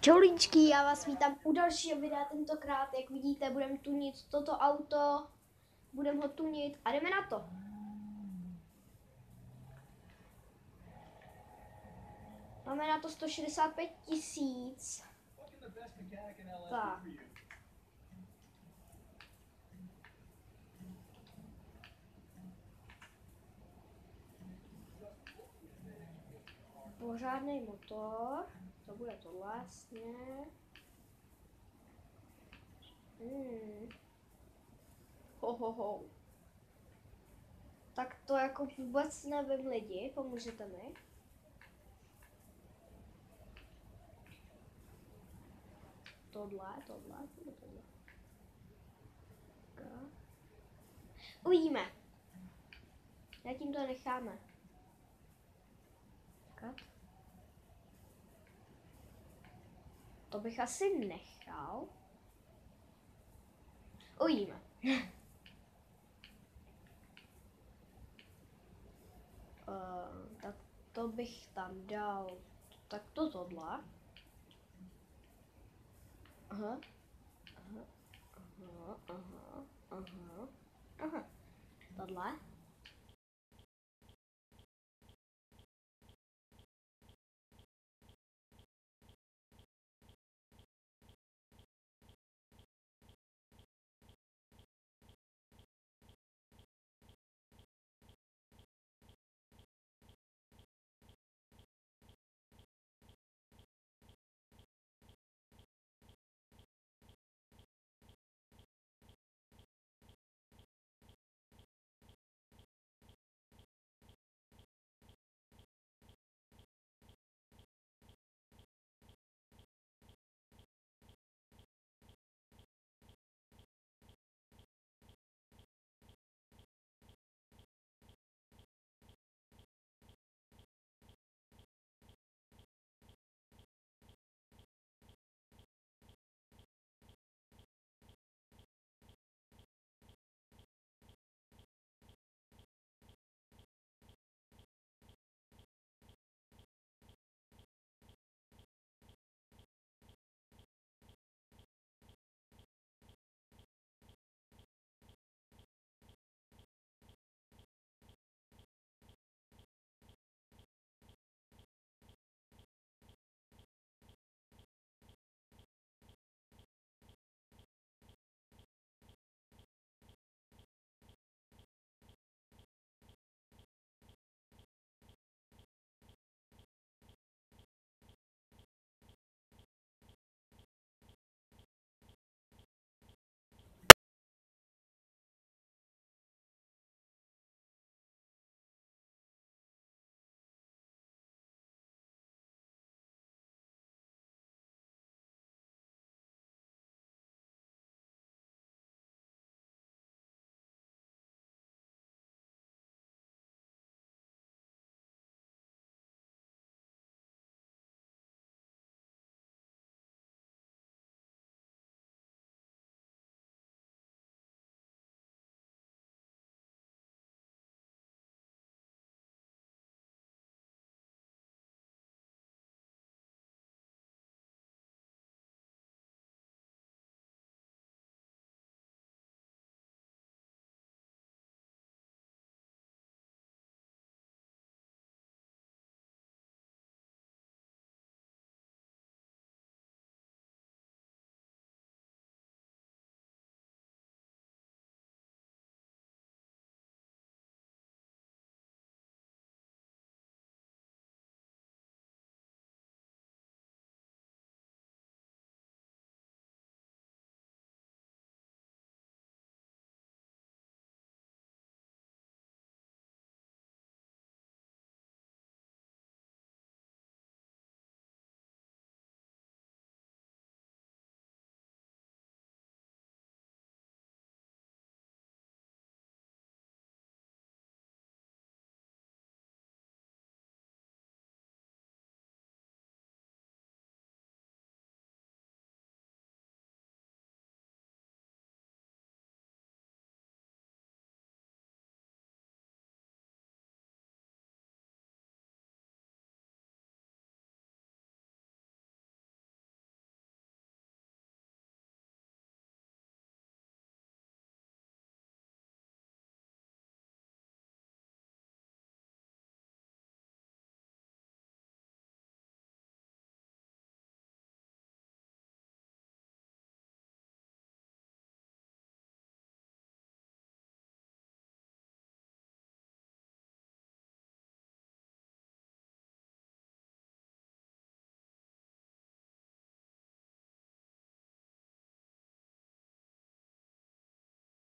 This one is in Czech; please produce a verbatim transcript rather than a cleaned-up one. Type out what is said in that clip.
Čau lidičky, já vás vítám u dalšího videa, tentokrát, jak vidíte, budeme tunit toto auto, budeme ho tunit a jdeme na to. Máme na to sto šedesát pět tisíc. Tak. Pořádný motor, to bude to vlastně. Hmm. Ho, ho, ho. Tak to jako vůbec nevím lidi, pomůžete mi? Tohle, tohle, tohle, tohle. Uvidíme. Zatím to necháme. Kat. To bych asi nechal. Uvidíme. uh, tak to bych tam dal. Tak to tohle. Aha. Aha. Aha. Aha. Aha. Aha. Tohle.